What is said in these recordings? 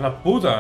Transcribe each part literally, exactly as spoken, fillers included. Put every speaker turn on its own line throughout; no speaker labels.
La puta!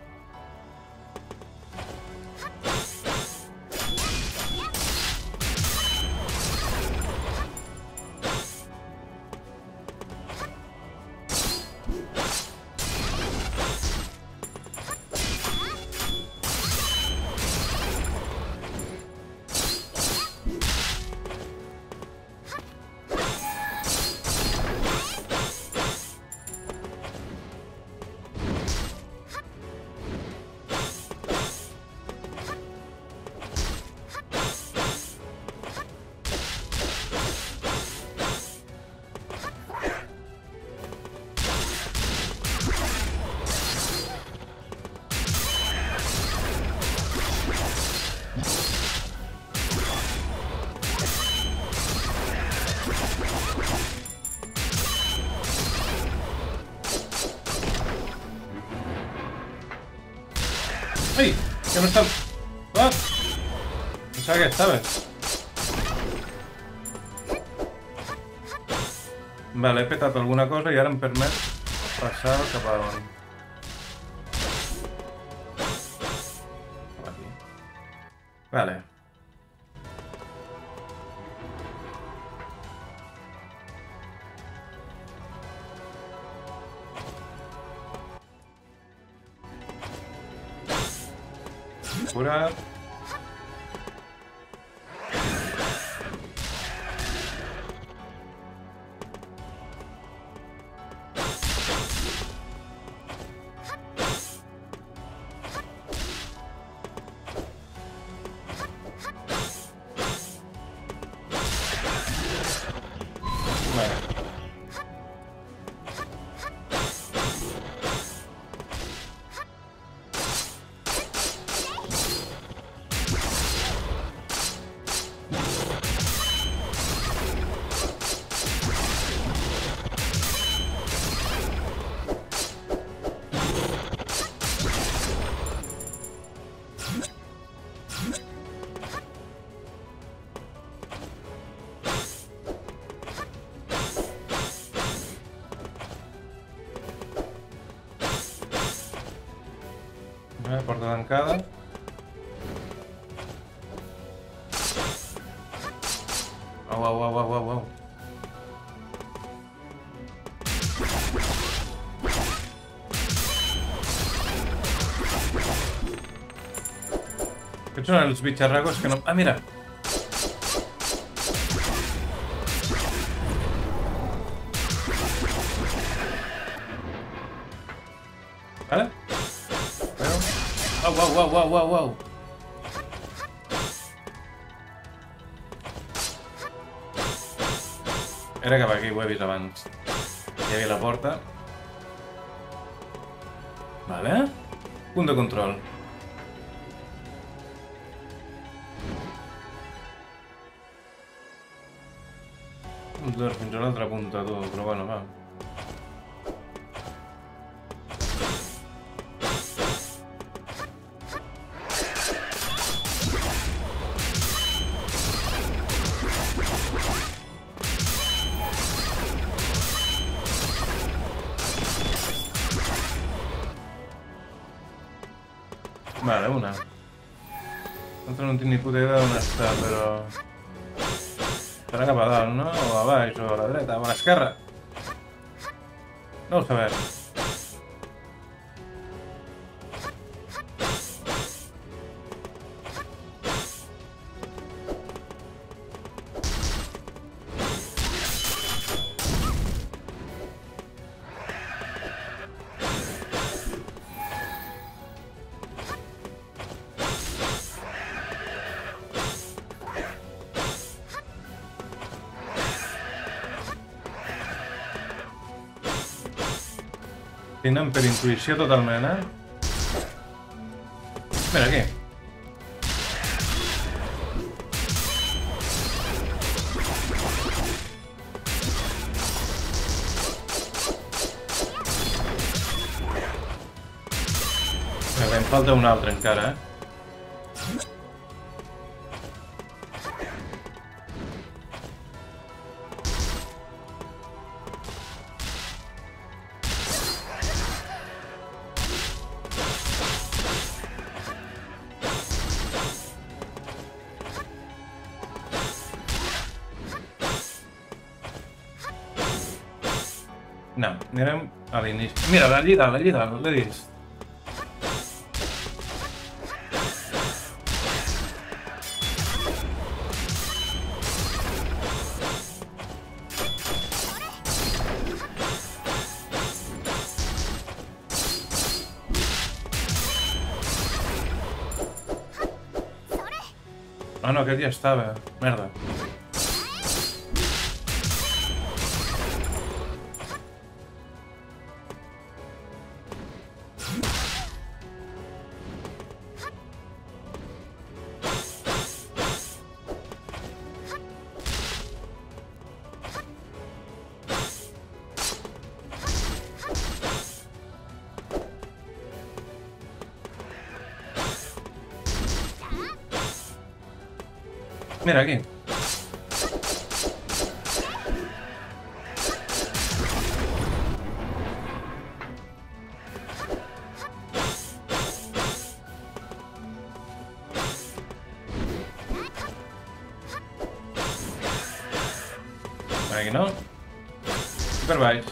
¡Ay! ¿Qué no está? ¡Ah! Pensaba que estaba. Vale, he petat alguna cosa i ara em permet passar cap a on. Aquí. Vale. Curar. Eh, porta tancada. Au, au, au, au, au, au. Aquests són els bitxarracos que no... Ah, mira! Vale? Au, au, au, au, au, au. Era cap aquí, ho he vist abans. Hi havia la porta. Vale. Punt de control. Un dos fins a l'altra punta, tu, però bueno, va. Vale, una. L'altra no tinc ni puta idea d'on està, però... Serà cap a dalt, no? O a baix, o a la dreta, o a l'esquerra. No ho sabem. Tenen per intuïció totalment, eh? Mira, aquí. Mira, em falta un altre encara, eh? No, anirem a l'inici. Mira, la llida, la llida, l'he vist. Ah, no, aquest ja estava. Merda. Mira, aquí. Aquí no. Per baix.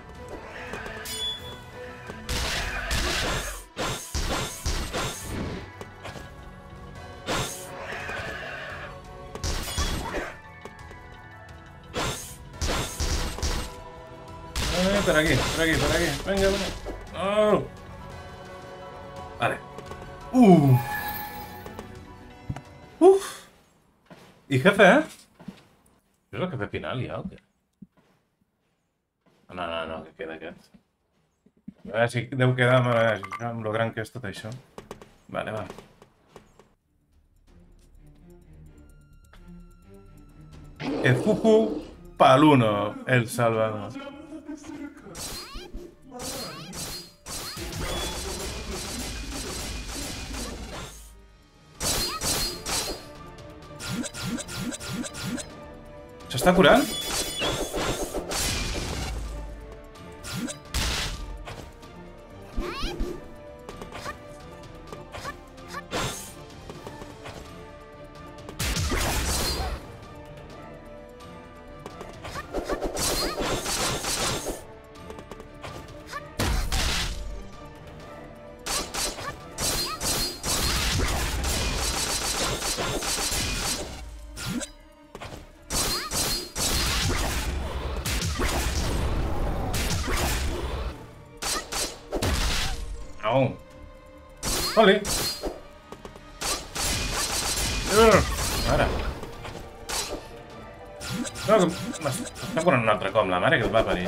Eh, per aquí, per aquí, per aquí. Venga, venga. Oh. Vale. Uh. Uf. I jefe, eh? És el jefe final ja, o què? No, no, no, que queda aquest. A veure si deu quedar amb, amb lo gran que és tot això. Vale, va. Efufu Paluno, el Salvador. ¿S'està curant? No. Ole. Ara. No, que m'està curant un altre cop, la mare que el va parir.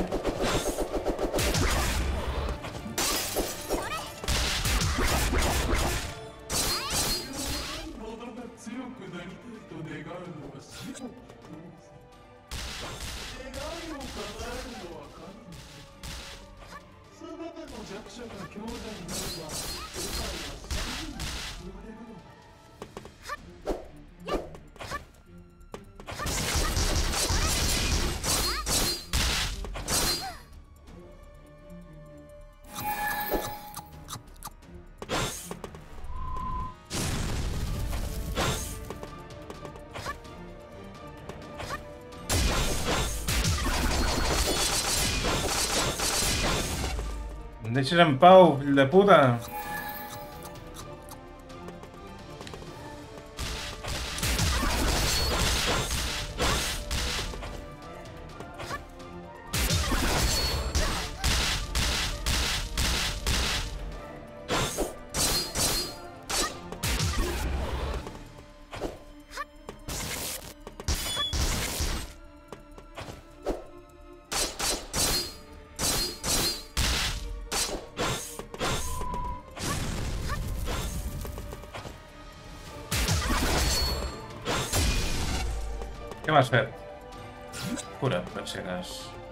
Em deixes en pau, fill de puta! Què m'has fet? Cura, per si cas.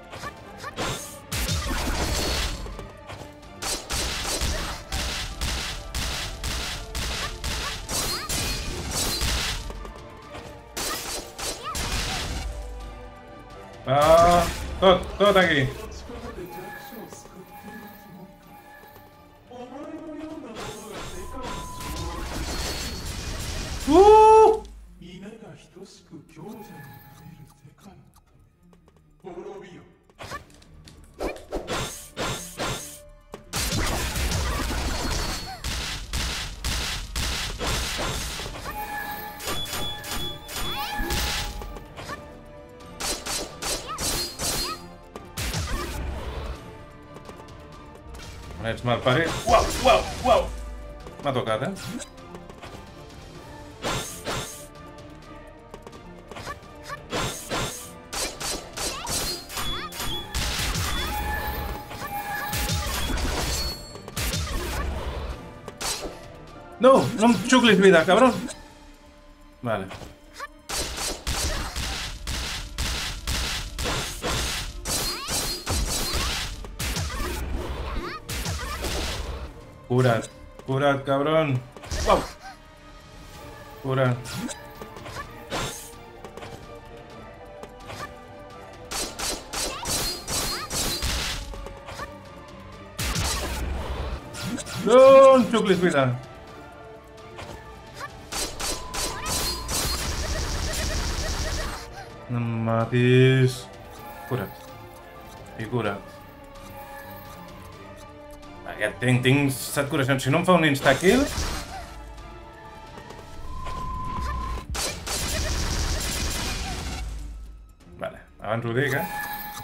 Ah, tot, tot aquí. Uh! 等しく強者になれる世界のため滅びよ。 Ets malparit. Uau, uau, uau! M'ha tocat, eh? No, no em xuclis vida, cabrón. Vale. Cura't, cura't, cabrón. Wow. Cura't. No, em xuclis vida. No em matis. Cura't. I cura't. Aquest tinc, tinc set curacions. Si no em fa un insta-kill... Vale, abans ho dic, eh?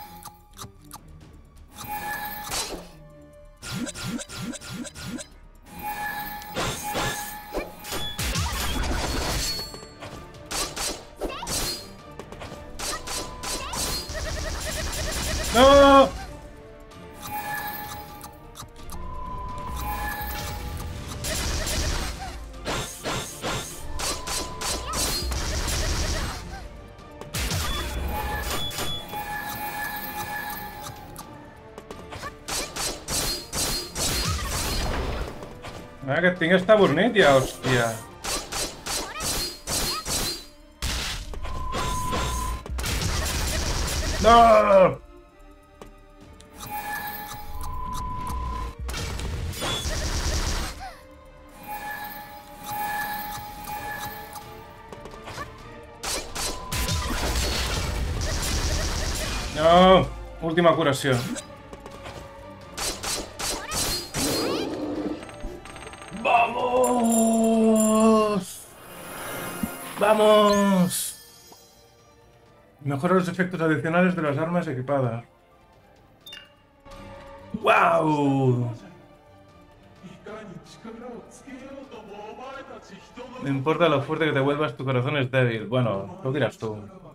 No! Ah, aquest tinc està bornit ja, hòstia. No! No! Última curació. ¡Vamos! ¡Vamos! Mejora los efectos adicionales de las armas equipadas. ¡Wow! No importa lo fuerte que te vuelvas, tu corazón es débil. Bueno, lo dirás tú.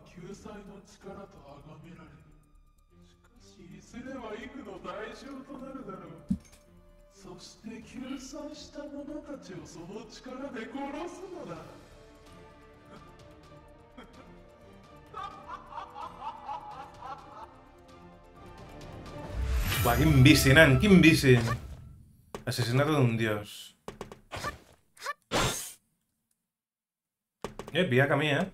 Buah, quin vici, nen, quin vici. Asesinato de un dios. Eh, pilla camí, eh.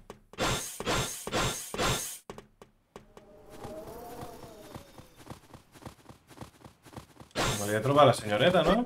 Volia trobar la senyoreta, no?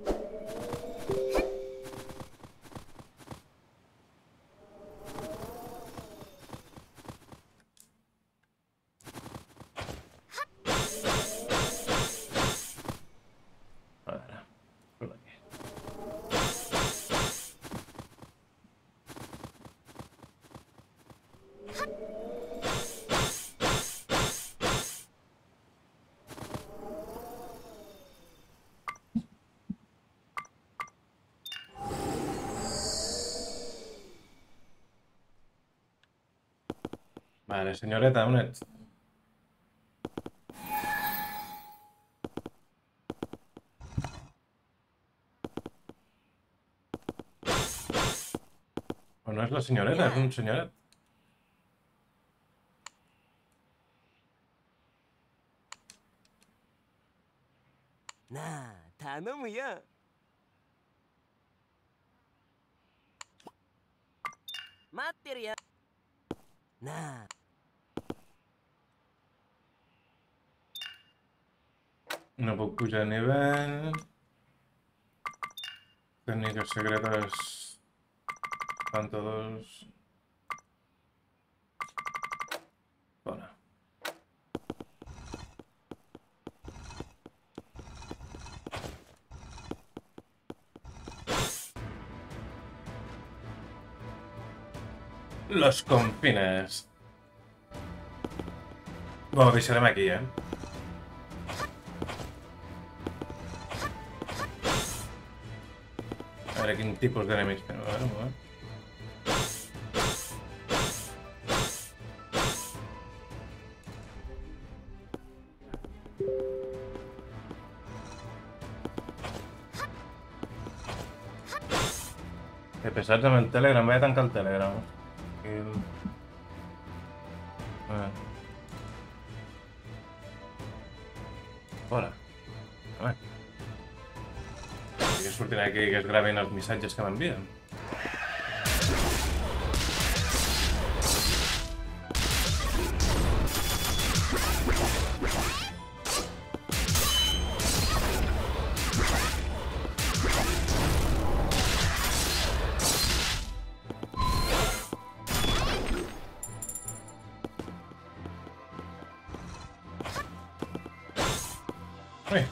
Vale, senyoreta, on ets? O no és la senyoreta, és un senyoret.
Na, 頼むよ。待ってるよ。なあ。
No puc pujar a nivell. Tècniques secretes. Tanto dos. Bona. Los confines. Bueno, deixarem aquí, eh? A veure quin tipus d'enemis tenen. A veure, un moment. Que pesats amb el Telegram, vaig a tancar el Telegram. Aquí el... A veure. Fora. A veure. I que surtin aquí que es graven els missatges que m'envien. Ui.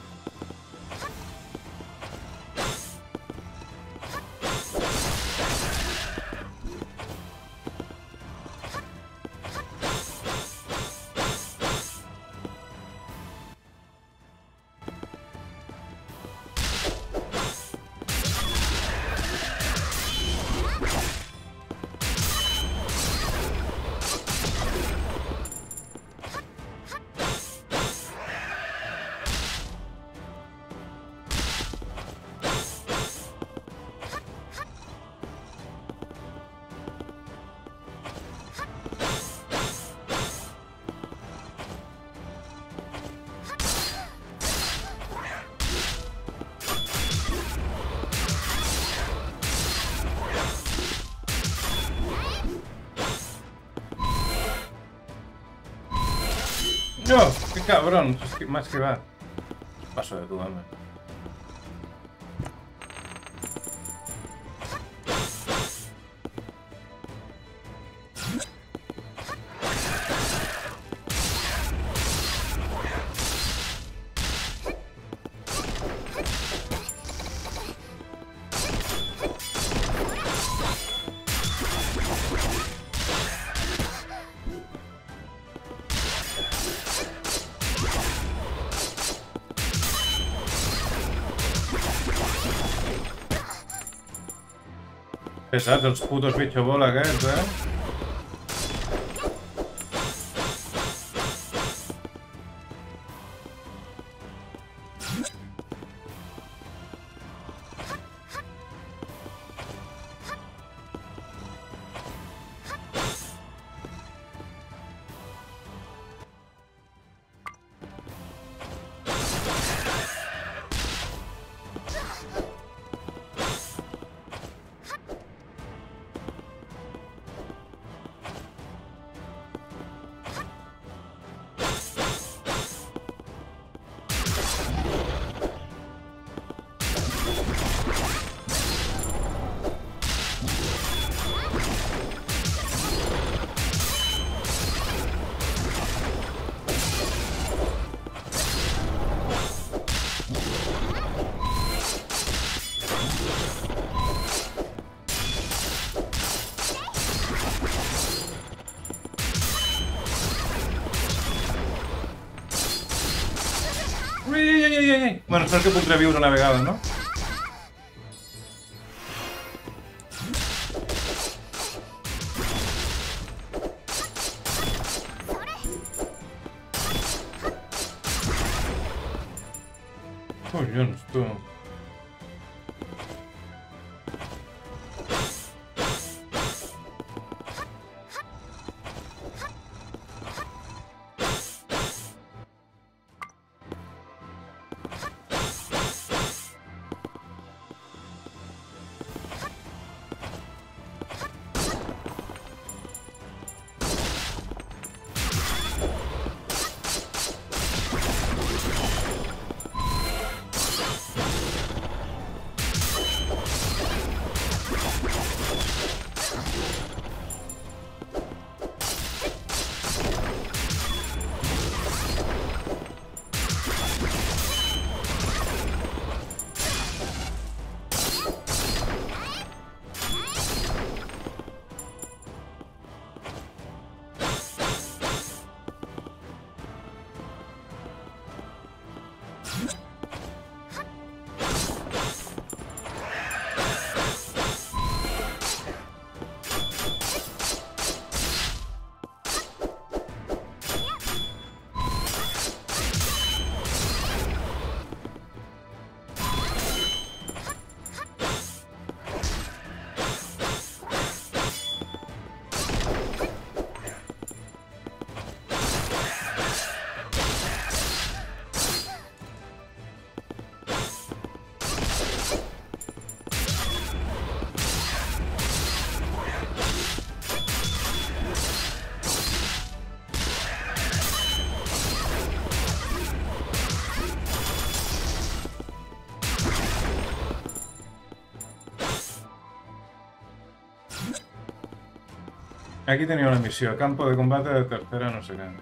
¡No! ¡Qué cabrón! Es que más que va. Paso de tu dame. Pesats els putos bitxo bola aquests, eh? Ui, ui, ui, ui, ui. Bueno, espero que puc reviure una vegada, no? Collons, tu. Aquí tenia una missió, campo de combate de tercera no sé què.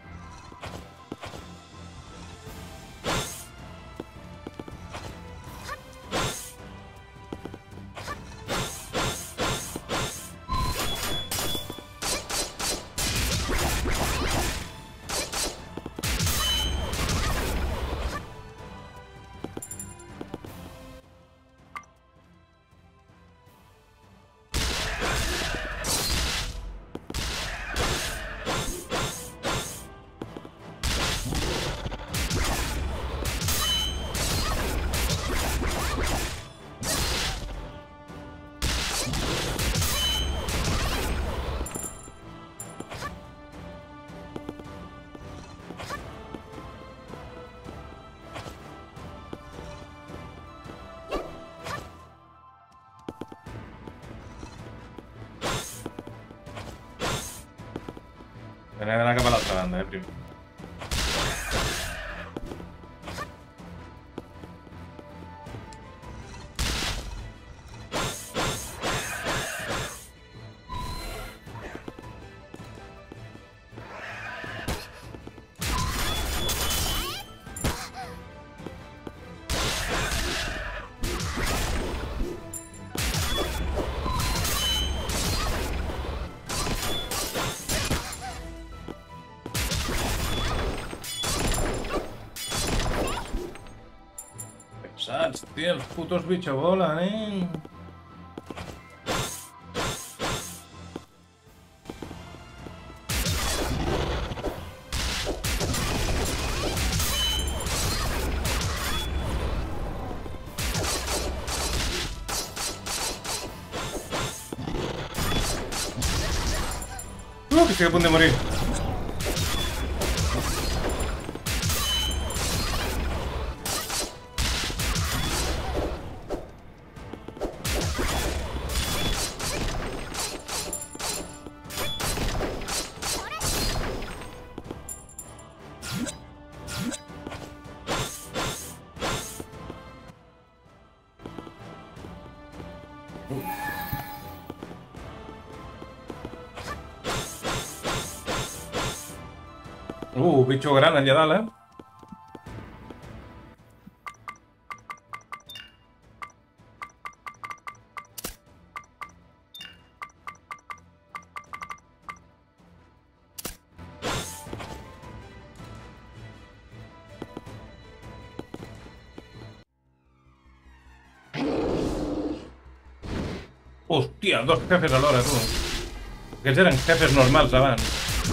Tenia d'anar cap a l'altra banda, eh, primer. Saps, tio, els putos bitxabola, eh? Uh, que estic a punt de morir. Uh, bitxo gran allà dalt, eh? Hòstia, dos jefes alhora, tu. Aquests eren jefes normals abans.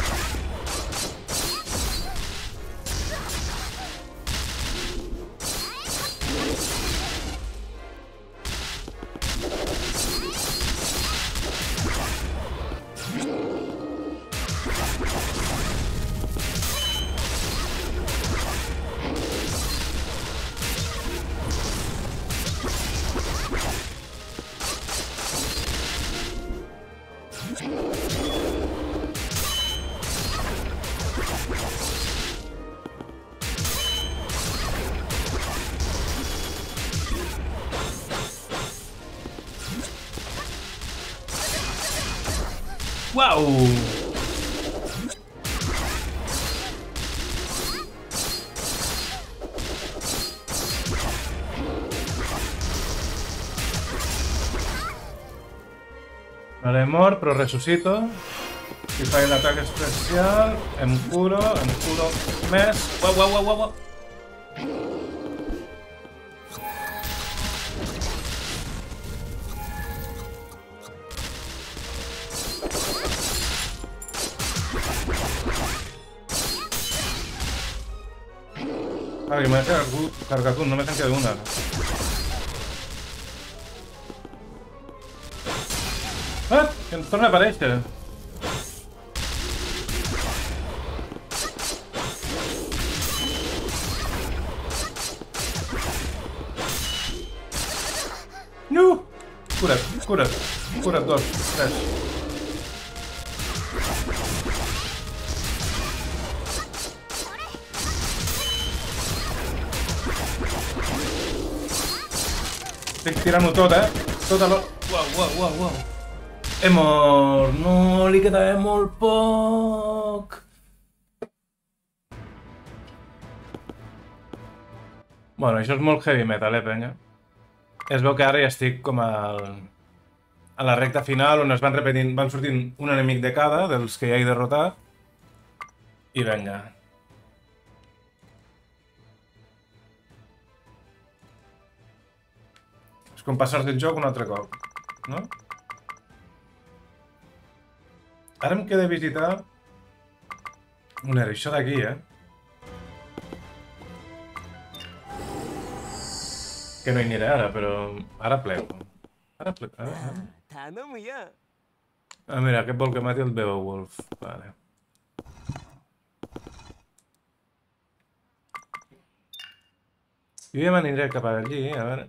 Uau! Vale, mor, però ressuscito. Si faig l'atac especial, em curo, em curo més. Uau, uau, uau, uau! Ah, que m'he carregat un, només en queda una. Ah, que ens torna a aparèixer. No! Cura't, cura't, cura't, dos, tres. Estic tirant-ho tot, eh? Tot a l'hora. Uau, uau, uau, uau. He mort! No, li quedava molt poc! Bueno, això és molt heavy metal, eh, penya? Es veu que ara ja estic com al... a la recta final, on es van repetint, van sortint un enemic de cada, dels que ja he derrotat. I venga. És com passar-se el joc un altre cop, no? Ara em queda visitar... On era? Això d'aquí, eh? Que no hi aniré ara, però... Ara plego. Ara plego. Ara, ara.
頼むよ。
Ah, mira, aquest vol que mati el Beowulf. Vale. Jo ja m'aniré cap allí, a veure...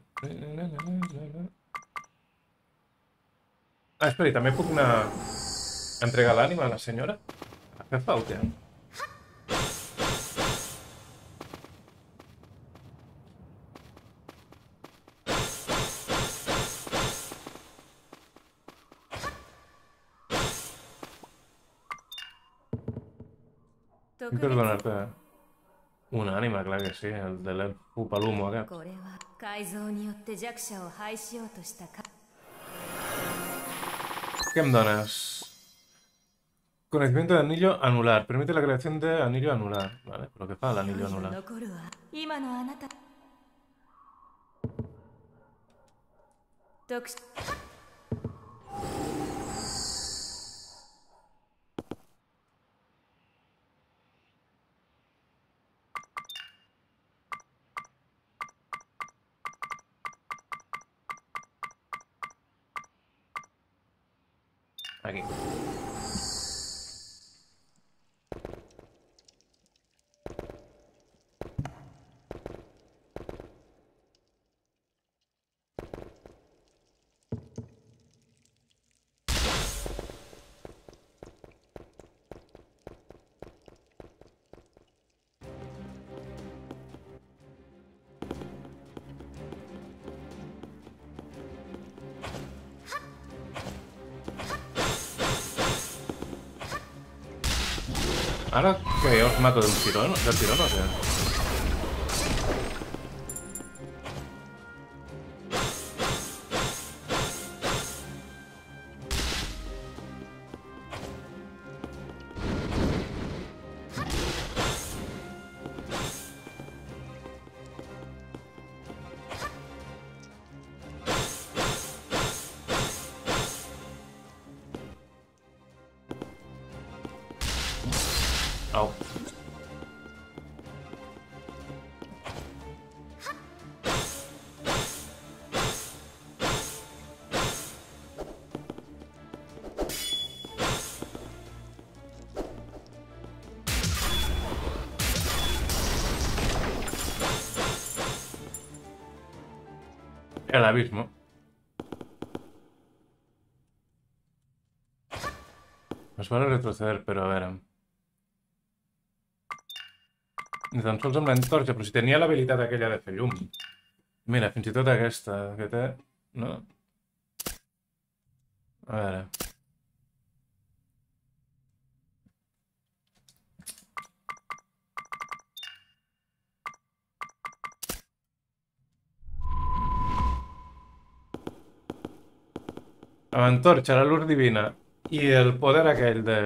Ah, espera, també puc anar... a entregar l'ànima a la senyora? Què falta? Per donar-te una ànima, clar que sí, el de l'elf Upalumo aquest.
これは改造によって弱者を廃しようとしたか
¿Qué me donas? Conocimiento de anillo anular. Permite la creación de anillo anular. Vale, pero ¿qué fa el anillo anular?
残るわ今のあなた読書
Aquí. Ara que jo els mato d'un tirón, del tirón o què? Au. El abismo. Nos van a retroceder, pero a ver... Ni tan sols amb l'entorxa, però si tenia l'habilitat aquella de fer llum. Mira, fins i tot aquesta, que té... No? A veure... Amb l'entorxa, la luz divina i el poder aquell de...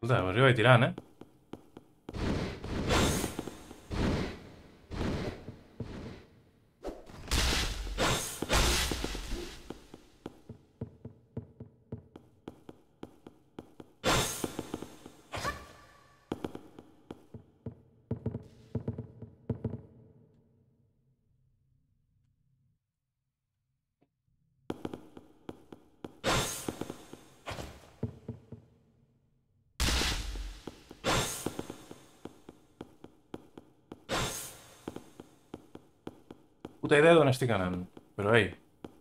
Puta, doncs jo vaig tirant, eh? Puta idea d'on estic anant, però ei.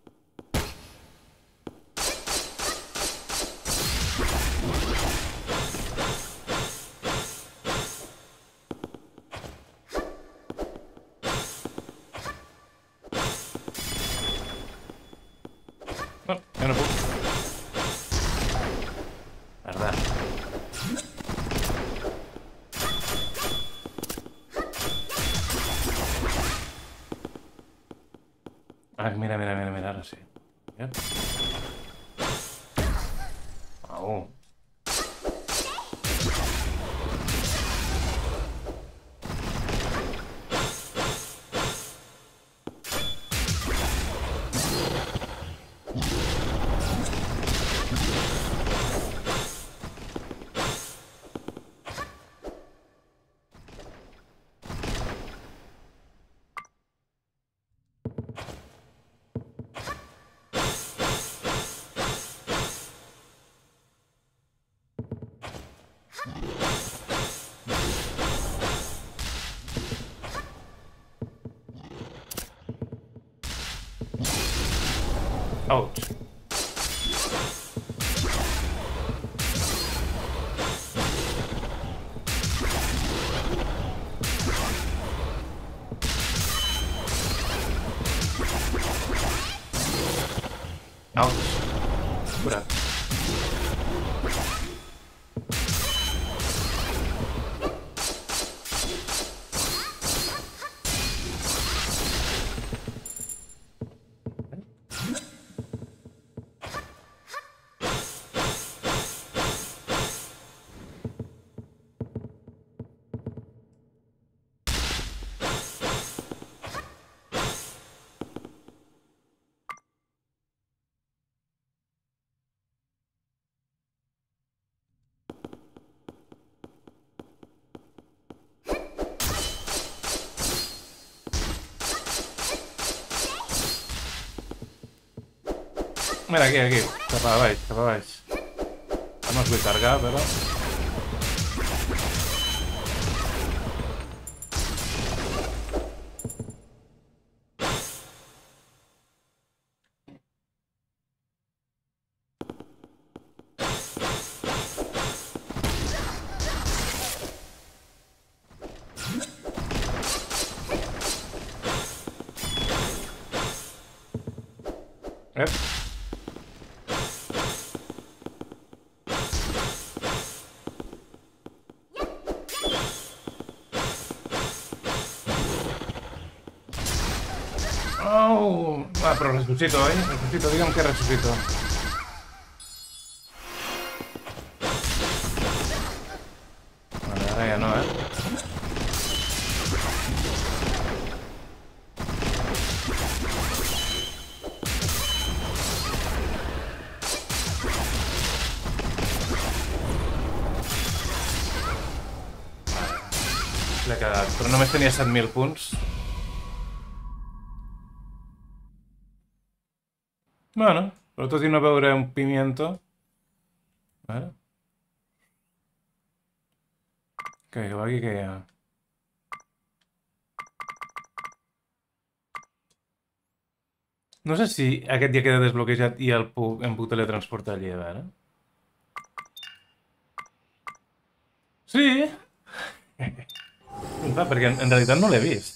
No, ja no puc. Merda. Ah, mira, mira, mira, mira, ara sí. Mira. Au. Ouch. Ouch. Curat. Mira, aquí, aquí. Cap a baix, cap a baix. No els vull cargar, però... Ep. Oh! Ah, però resucito, oi? Resucito, digue'm que resucito. Vale, ara ja no, eh? L'he quedat, però només tenia set mil punts. Bueno, però tot i no veure un pimiento... Vale. Què, que va aquí, què hi ha? No sé si aquest ja queda desbloquejat i el puc, em puc teletransportar allí, a veure. Sí! Clar, perquè en, en realitat no l'he vist.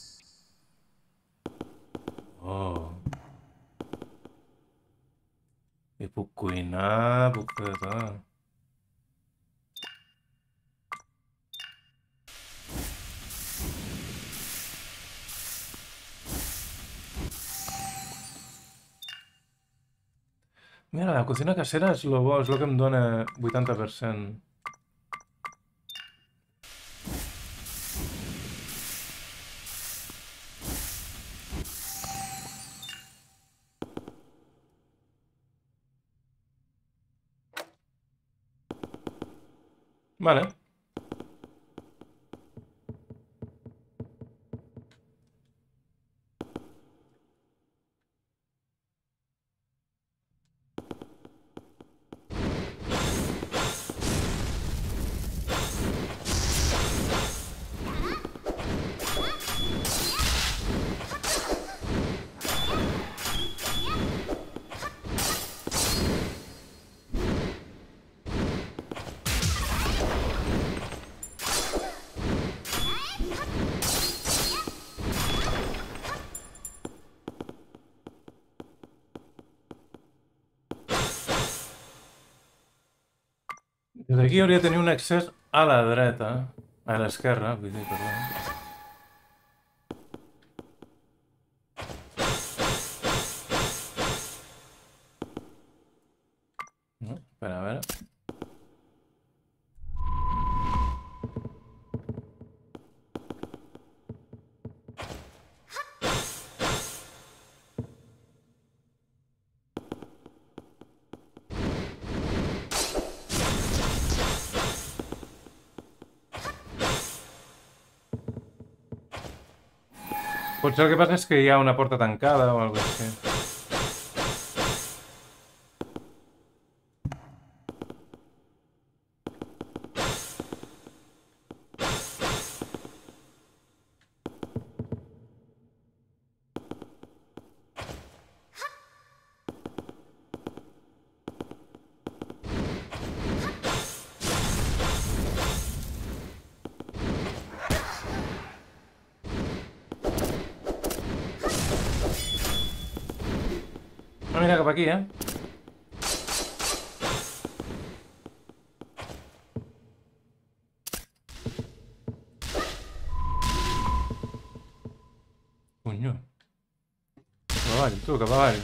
Oh. I puc cuinar, puc fer de tot. Mira, la cocina casera és lo bo, és lo que em dona vuitanta per cent. Vale. Des d'aquí hauria de tenir un accés a la dreta. A l'esquerra, vull dir, perdó. No, espera, a veure. Potser el que passa és que hi ha una porta tancada o alguna cosa així. No, mira cap aquí, eh? Conyo. Cap avall, tu, cap avall.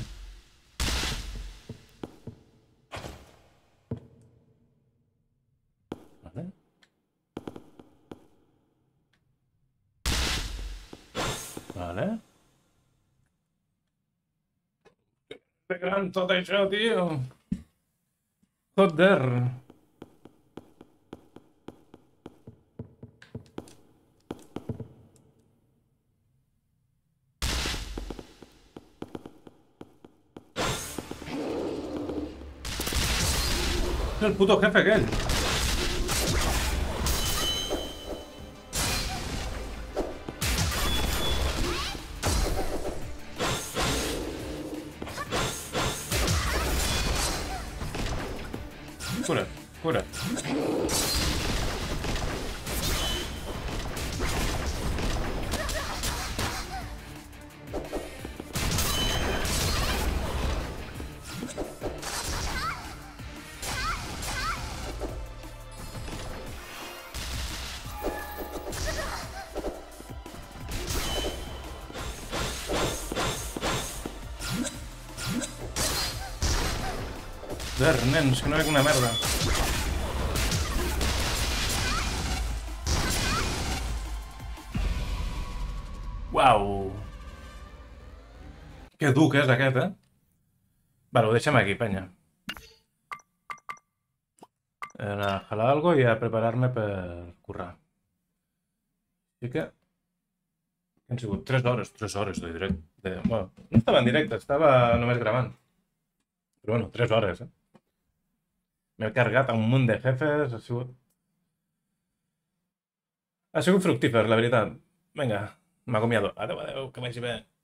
Vale. Vale. Que gran tot això, tio. Joder. És el puto jefe aquell. Cura, cura. Joder, nen, és que no veig una merda. Uau! Que dur que és aquest, eh? Vale, ho deixem aquí, penya. He d'anar a jalar algo i a preparar-me per currar. Així que... Han sigut tres hores, tres hores de directe. De... Bueno, no estava en directe, estava només gravant. Però bueno, tres hores, eh? M'he carregat a un munt de jefes, ha sigut... Ha sigut fructífer, la veritat. Vinga, m'acomiado. Adéu, adéu, que vagi bé.